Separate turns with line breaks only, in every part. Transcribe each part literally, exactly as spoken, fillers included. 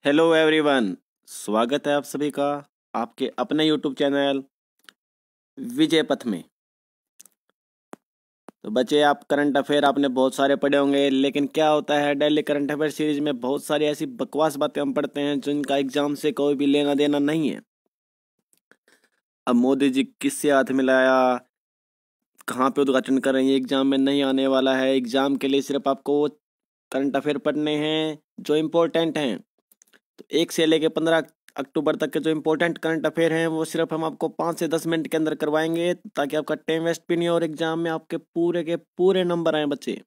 Hello everyone, स्वागत है आप सभी का आपके अपने यूट्यूब चैनल विजय पथ में। तो बच्चे, आप करंट अफेयर आपने बहुत सारे पढ़े होंगे, लेकिन क्या होता है डेली करंट अफेयर सीरीज में बहुत सारी ऐसी बकवास बातें हम पढ़ते हैं जिनका एग्जाम से कोई भी लेना देना नहीं है। अब मोदी जी किससे हाथ मिलाया, कहाँ पे उद्घाटन कर रहे हैं, ये एग्जाम में नहीं आने वाला है। एग्जाम के लिए सिर्फ आपको करंट अफेयर पढ़ने हैं जो इम्पोर्टेंट हैं। तो एक से लेके पंद्रह अक्टूबर तक के जो इम्पोर्टेंट करंट अफेयर हैं वो सिर्फ हम आपको पाँच से दस मिनट के अंदर करवाएंगे, ताकि आपका टाइम वेस्ट भी नहीं हो और एग्जाम में आपके पूरे के पूरे नंबर आए बच्चे।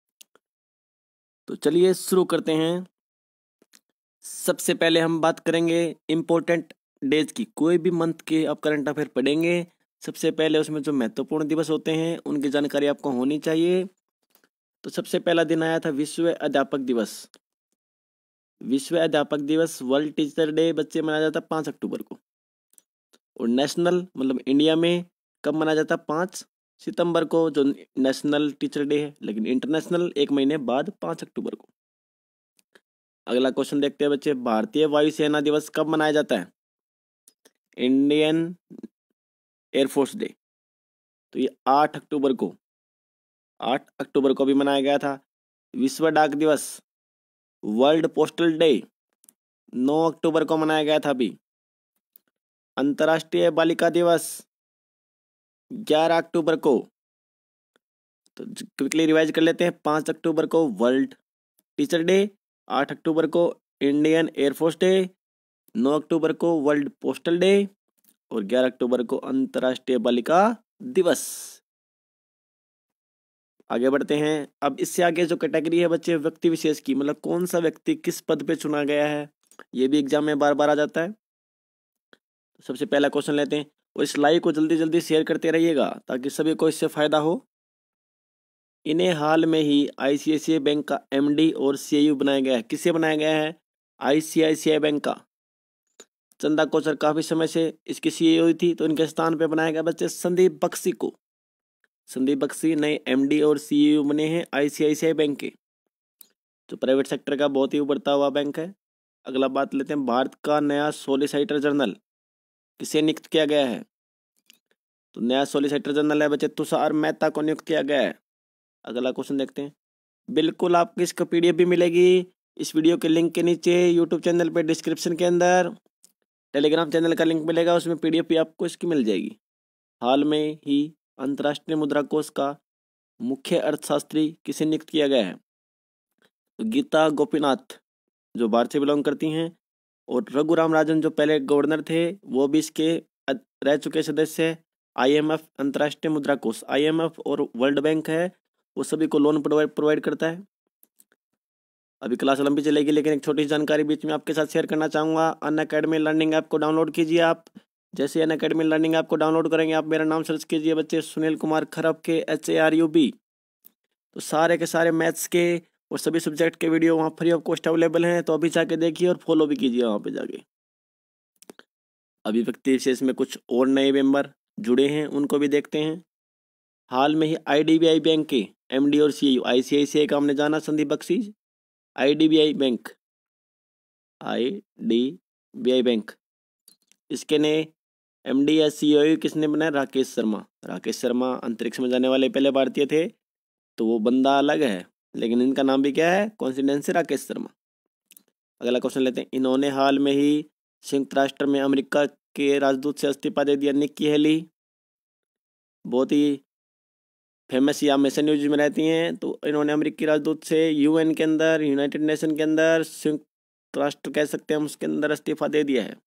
तो चलिए शुरू करते हैं। सबसे पहले हम बात करेंगे इम्पोर्टेंट डेज की। कोई भी मंथ के आप करंट अफेयर पढ़ेंगे, सबसे पहले उसमें जो महत्वपूर्ण दिवस होते हैं उनकी जानकारी आपको होनी चाहिए। तो सबसे पहला दिन आया था विश्व अध्यापक दिवस। विश्व अध्यापक दिवस, वर्ल्ड टीचर डे बच्चे मनाया जाता है पाँच अक्टूबर को। और नेशनल मतलब इंडिया में कब मनाया जाता है? पाँच सितंबर को, जो नेशनल टीचर डे है। लेकिन इंटरनेशनल एक महीने बाद पाँच अक्टूबर को। अगला क्वेश्चन देखते हैं बच्चे, भारतीय वायुसेना दिवस कब मनाया जाता है? Indian air force day. तो ये आठ अक्टूबर को आठ अक्टूबर को भी मनाया गया था। विश्व डाक दिवस, वर्ल्ड पोस्टल डे, नौ अक्टूबर को मनाया गया था अभी। अंतर्राष्ट्रीय बालिका दिवस ग्यारह अक्टूबर को। तो क्विकली रिवाइज कर लेते हैं। पाँच अक्टूबर को वर्ल्ड टीचर डे, आठ अक्टूबर को इंडियन एयरफोर्स डे, नौ अक्टूबर को वर्ल्ड पोस्टल डे और ग्यारह अक्टूबर को अंतर्राष्ट्रीय बालिका दिवस। आगे बढ़ते हैं। अब इससे आगे जो कैटेगरी है बच्चे व्यक्ति विशेष की, मतलब कौन सा व्यक्ति किस पद पे चुना गया है, ये भी एग्जाम में बार बार आ जाता है। तो सबसे पहला क्वेश्चन लेते हैं और इस लाइव को जल्दी जल्दी शेयर करते रहिएगा ताकि सभी को इससे फायदा हो। इन्हें हाल में ही आईसीआईसीआई बैंक का एमडी और सीईओ बनाया गया है। किसे बनाया गया है? आईसीआईसीआई बैंक का। चंदा कोचर काफी समय से इसकी सीईओ थी, तो इनके स्थान पे बनाया गया बच्चे संदीप बख्शी को। संदीप बख्शी नए एमडी और सीईओ बने हैं आईसीआईसीआई बैंक के, जो प्राइवेट सेक्टर का बहुत ही उभरता हुआ बैंक है। अगला बात लेते हैं, भारत का नया सॉलिसिटर जनरल किसे नियुक्त किया गया है? तो नया सॉलिसिटर जनरल है बच्चे तुषार मेहता को नियुक्त किया गया है। अगला क्वेश्चन देखते हैं। बिल्कुल आपको इसका पीडीएफ भी मिलेगी इस वीडियो के लिंक के नीचे, यूट्यूब चैनल पे डिस्क्रिप्शन के अंदर टेलीग्राम चैनल का लिंक मिलेगा, उसमें पीडीएफ भी आपको इसकी मिल जाएगी। हाल में ही अंतर्राष्ट्रीय मुद्रा कोष का मुख्य अर्थशास्त्री किसे नियुक्त किया गया है? तो गीता गोपीनाथ, जो भारत से बिलोंग करती हैं, और रघुराम राजन जो पहले गवर्नर थे वो भी इसके रह चुके सदस्य है। आईएमएफ अंतर्राष्ट्रीय मुद्रा कोष, आईएमएफ और वर्ल्ड बैंक है, वो सभी को लोन प्रोवाइड प्रोवाइड करता है। अभी क्लास लंबी चलेगी, लेकिन एक छोटी जानकारी बीच में आपके साथ शेयर करना चाहूँगा। अनअकैडमी लर्निंग ऐप को डाउनलोड कीजिए आप। जैसे अनअकैडमी लर्निंग ऐप को डाउनलोड करेंगे, आप मेरा नाम सर्च कीजिए बच्चे, Sunil Kumar Kharab K, H A R U B. तो सारे के सारे मैथ्स के और सभी सब्जेक्ट के वीडियो वहाँ फ्री ऑफ कॉस्ट अवेलेबल हैं, तो अभी जाके देखिए और फॉलो भी कीजिए वहाँ पे जाके। अभी व्यक्ति विशेष में कुछ और नए मेंबर जुड़े हैं, उनको भी देखते हैं। हाल में ही आईडीबीआई बैंक के एमडी और सीईओ, आईसीआईसीआई का हमने जाना Sandeep Bakhshi, IDBI bank, IDBI bank, इसके ने एमडी या सीईओ किसने बनाया? राकेश शर्मा। राकेश शर्मा अंतरिक्ष में जाने वाले पहले भारतीय थे, तो वो बंदा अलग है, लेकिन इनका नाम भी क्या है? कोइंसिडेंस से राकेश शर्मा। अगला क्वेश्चन लेते हैं। इन्होंने हाल में ही संयुक्त राष्ट्र में अमेरिका के राजदूत से इस्तीफा दे दिया। निक्की हेली बहुत ही फेमस या हमेशा न्यूज में रहती हैं, तो इन्होंने अमेरिकी राजदूत से यूएन के अंदर, यूनाइटेड नेशन के अंदर, संयुक्त राष्ट्र कह सकते हैं हम, उसके अंदर इस्तीफा दे दिया है।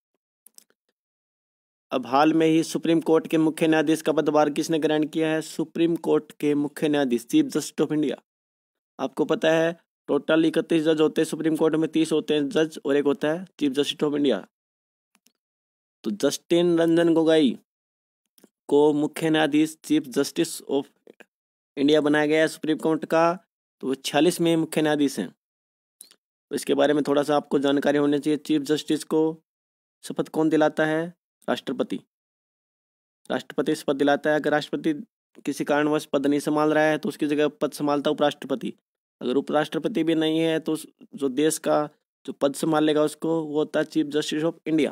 अब हाल में ही सुप्रीम कोर्ट के मुख्य न्यायाधीश का पदभार किसने ग्रहण किया है? सुप्रीम कोर्ट के मुख्य न्यायाधीश, चीफ जस्टिस ऑफ इंडिया। आपको पता है टोटल इकतीस जज होते हैं सुप्रीम कोर्ट में, तीस होते हैं जज और एक होता है चीफ जस्टिस ऑफ इंडिया। तो जस्टिन रंजन गोगोई को मुख्य न्यायाधीश, चीफ जस्टिस ऑफ इंडिया बनाया गया है सुप्रीम कोर्ट का। तो वो छियालीस में मुख्य न्यायाधीश हैं। तो इसके बारे में थोड़ा सा आपको जानकारी होनी चाहिए। चीफ जस्टिस को शपथ कौन दिलाता है? राष्ट्रपति। राष्ट्रपति शपथ दिलाता है। अगर राष्ट्रपति किसी कारणवश पद नहीं संभाल रहा है तो उसकी जगह पद संभालता उपराष्ट्रपति। अगर उपराष्ट्रपति भी नहीं है तो जो देश का जो पद संभालेगा उसको वो होता है चीफ जस्टिस ऑफ इंडिया।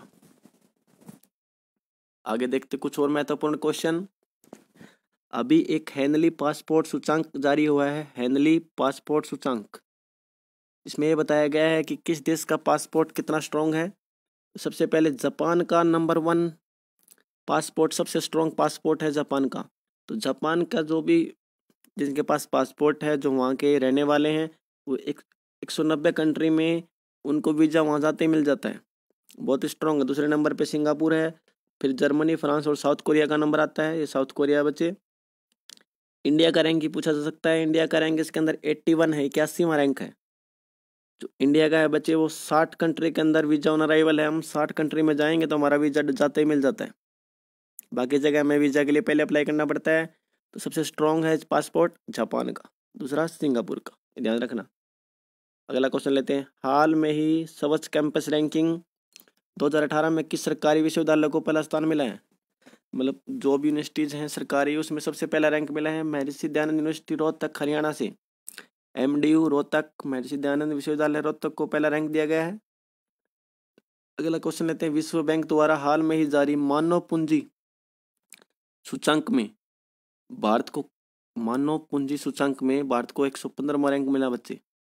आगे देखते कुछ और महत्वपूर्ण क्वेश्चन। अभी एक हेनली पासपोर्ट सूचांक जारी हुआ है, हेनली पासपोर्ट सूचांक। इसमें यह बताया गया है कि किस देश का पासपोर्ट कितना स्ट्रॉन्ग है। सबसे पहले जापान का नंबर वन पासपोर्ट, सबसे स्ट्रॉन्ग पासपोर्ट है जापान का। तो जापान का जो भी जिनके पास पासपोर्ट है, जो वहाँ के रहने वाले हैं, वो एक एक सौ नब्बे कंट्री में उनको वीज़ा वहाँ जाते ही मिल जाता है, बहुत स्ट्रॉन्ग है। दूसरे नंबर पे सिंगापुर है, फिर जर्मनी, फ्रांस और साउथ कोरिया का नंबर आता है। ये साउथ कोरिया बचे। इंडिया का रैंक ही पूछा जा सकता है। इंडिया का रैंक इसके अंदर इक्यासी है, इक्यासीवां रैंक है। जो इंडिया का है बच्चे वो साठ कंट्री के अंदर वीज़ा ऑन अराइवल है। हम साठ कंट्री में जाएंगे तो हमारा वीज़ा जाते ही मिल जाता है। बाकी जगह में वीज़ा के लिए पहले अप्लाई करना पड़ता है। तो सबसे स्ट्रॉन्ग है पासपोर्ट जापान का, दूसरा सिंगापुर का, ध्यान रखना। अगला क्वेश्चन लेते हैं। हाल में ही स्वच्छ कैंपस रैंकिंग दो हज़ार अठारह में किस सरकारी विश्वविद्यालय को पहला स्थान मिला है। मतलब जो भी यूनिवर्सिटीज़ हैं सरकारी, उसमें सबसे पहला रैंक मिला है महर्षि दयानंद यूनिवर्सिटी रोहतक हरियाणा से। M D you Rohtak, Maharshi Dayanand विश्वविद्यालय रोहतक को पहला रैंक दिया गया है। अगला क्वेश्चन लेते हैं। विश्व बैंक द्वारा हाल में ही जारी मानव पूंजी सूचांक में भारत को मानव पूंजी सूचांक में भारत को एक सौ पंद्रहवां रैंक मिला बच्चे।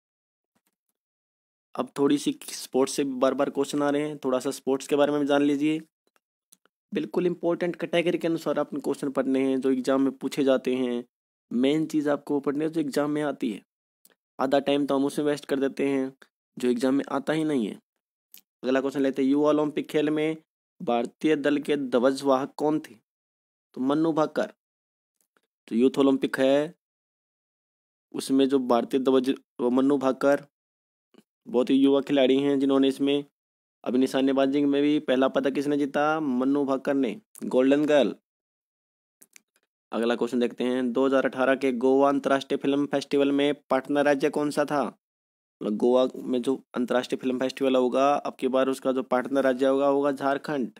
अब थोड़ी सी स्पोर्ट्स से बार बार क्वेश्चन आ रहे हैं, थोड़ा सा स्पोर्ट्स के बारे में भी जान लीजिए। बिल्कुल इंपॉर्टेंट कैटेगरी के अनुसार आपने क्वेश्चन पढ़ने हैं, जो एग्जाम में पूछे जाते हैं। मेन चीज़ आपको पढ़नी है जो एग्जाम में आती है। आधा टाइम तो हम उसमें वेस्ट कर देते हैं जो एग्जाम में आता ही नहीं है। अगला क्वेश्चन लेते हैं। युवा ओलंपिक खेल में भारतीय दल के ध्वजवाहक कौन थे। तो मन्नू भाकर। तो यूथ ओलंपिक है उसमें जो भारतीय ध्वज, वो मन्नू भाकर बहुत ही युवा खिलाड़ी हैं जिन्होंने इसमें, अभी निशानेबाजी में भी पहला पदक किसने जीता, मन्नू भाकर ने, गोल्डन गर्ल। अगला क्वेश्चन देखते हैं। दो हज़ार अठारह के गोवा अंतर्राष्ट्रीय फिल्म फेस्टिवल में पार्टनर राज्य कौन सा था। मतलब गोवा में जो अंतर्राष्ट्रीय फिल्म फेस्टिवल होगा अब की बार, उसका जो पार्टनर राज्य होगा होगा झारखंड।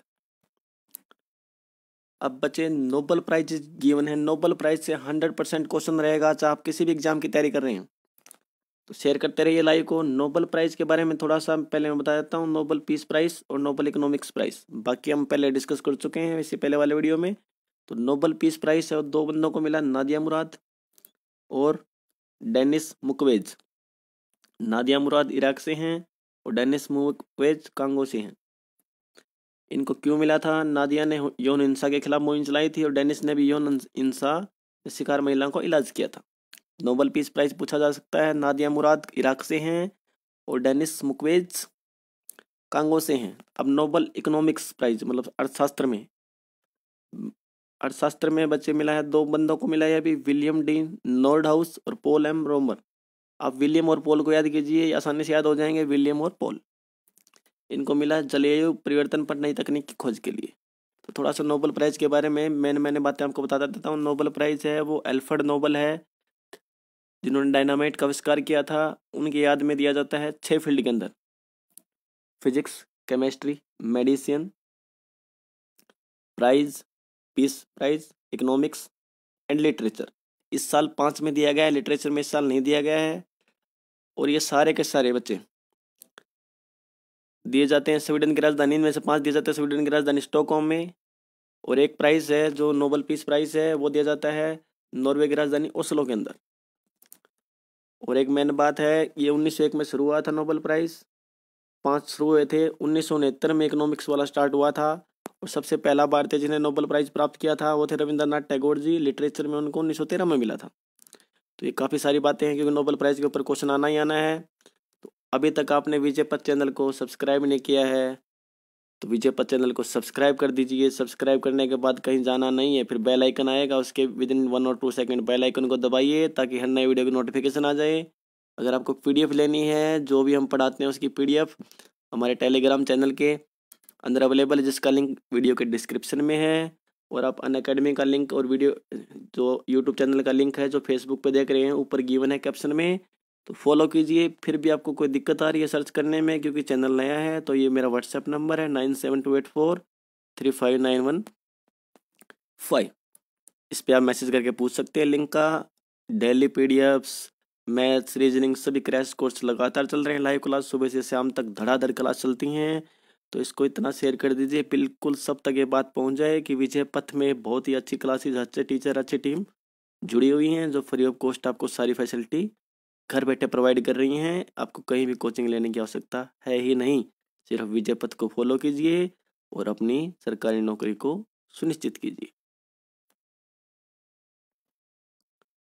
अब बचे नोबेल प्राइज गिवन है। नोबेल प्राइज से हंड्रेड परसेंट क्वेश्चन रहेगा, चाहे आप किसी भी एग्जाम की तैयारी कर रहे हैं। तो शेयर करते रहिए लाइव को। नोबेल प्राइज के बारे में थोड़ा सा पहले मैं बता देता हूँ। नोबेल पीस प्राइज और नोबेल इकोनॉमिक्स प्राइज बाकी हम पहले डिस्कस कर चुके हैं इससे पहले वाले वीडियो में। तो नोबेल पीस प्राइज है दो बंदों को मिला, नादिया मुराद और Denis Mukwege. Nadia Murad Iraq से हैं और डेनिस मुक्वेज कांगो से हैं। इनको क्यों मिला था। नादिया ने यौन हिंसा के खिलाफ मुहिम चलाई थी और डेनिस ने भी यौन हिंसा शिकार महिलाओं को इलाज किया था। नोबेल पीस प्राइज पूछा जा सकता है। नादिया मुराद इराक से हैं और डेनिस मुक्वेज कांगो से हैं। अब नोबेल इकोनॉमिक्स प्राइज मतलब अर्थशास्त्र में, अर्थशास्त्र में बच्चे मिला है, दो बंदों को मिला है अभी, विलियम डी नॉर्डहाउस और पॉल एम रोमर। आप विलियम और पॉल को याद कीजिए, आसानी से याद हो जाएंगे, विलियम और पॉल। इनको मिला जलवायु परिवर्तन पर नई तकनीक की खोज के लिए। तो थोड़ा सा नोबेल प्राइज के बारे में मैंने मैंने बातें आपको बता देता हूँ। नोबेल प्राइज है वो एल्फ्रेड नोबेल है जिन्होंने डायनामाइट का आविष्कार किया था, उनकी याद में दिया जाता है छः फील्ड के अंदर, physics, chemistry, medicine, prize, peace prize, economics and literature. इस साल पाँच में दिया गया है, लिटरेचर में इस साल नहीं दिया गया है। और ये सारे के सारे बच्चे दिए जाते हैं स्वीडन की राजधानी में से पाँच दिए जाते हैं स्वीडन की राजधानी स्टॉकहोम में। और एक प्राइज है जो नोबेल पीस प्राइज है वो दिया जाता है नॉर्वे की राजधानी ओस्लो के अंदर। और एक मेन बात है, ये उन्नीस सौ एक में शुरू हुआ था नोबेल प्राइज, पाँच शुरू हुए थे। उन्नीस सौ उनहत्तर में इकोनॉमिक्स वाला स्टार्ट हुआ था और सबसे पहला भारतीय जिन्हें नोबेल प्राइज प्राप्त किया था वो थे रविंद्रनाथ टैगोर जी। लिटरेचर में उनको उन्नीस सौ तेरह में मिला था। तो ये काफ़ी सारी बातें हैं क्योंकि नोबेल प्राइज के ऊपर क्वेश्चन आना ही आना है। तो अभी तक आपने विजय पथ चैनल को सब्सक्राइब नहीं किया है तो विजय पथ चैनल को सब्सक्राइब कर दीजिए। सब्सक्राइब करने के बाद कहीं जाना नहीं है, फिर बेल आइकन आएगा, उसके विद इन वन और टू सेकंड बेल आइकन को दबाइए ताकि हर नए वीडियो की नोटिफिकेशन आ जाए। अगर आपको पीडीएफ लेनी है जो भी हम पढ़ाते हैं उसकी पीडीएफ हमारे टेलीग्राम चैनल के अंदर अवेलेबल है, जिसका लिंक वीडियो के डिस्क्रिप्शन में है। और आप अनअकैडमी का लिंक और वीडियो जो यूट्यूब चैनल का लिंक है जो फेसबुक पे देख रहे हैं ऊपर गिवन है कैप्शन में, तो फॉलो कीजिए। फिर भी आपको कोई दिक्कत आ रही है सर्च करने में क्योंकि चैनल नया है, तो ये मेरा व्हाट्सएप नंबर है nine seven two eight four three five nine one five. इस पर आप मैसेज करके पूछ सकते हैं लिंक का। डेली पीडीएफ्स, मैथ्स, रीजनिंग सभी क्रैश कोर्स लगातार चल रहे हैं। लाइव क्लास सुबह से शाम तक धड़ाधड़ क्लास चलती हैं। तो इसको इतना शेयर कर दीजिए, बिल्कुल सब तक ये बात पहुंच जाए कि विजय पथ में बहुत ही अच्छी क्लासेस, अच्छे टीचर, अच्छी टीम जुड़ी हुई हैं, जो फ्री ऑफ कॉस्ट आपको सारी फैसिलिटी घर बैठे प्रोवाइड कर रही हैं। आपको कहीं भी कोचिंग लेने की आवश्यकता है ही नहीं। सिर्फ विजय पथ को फॉलो कीजिए और अपनी सरकारी नौकरी को सुनिश्चित कीजिए।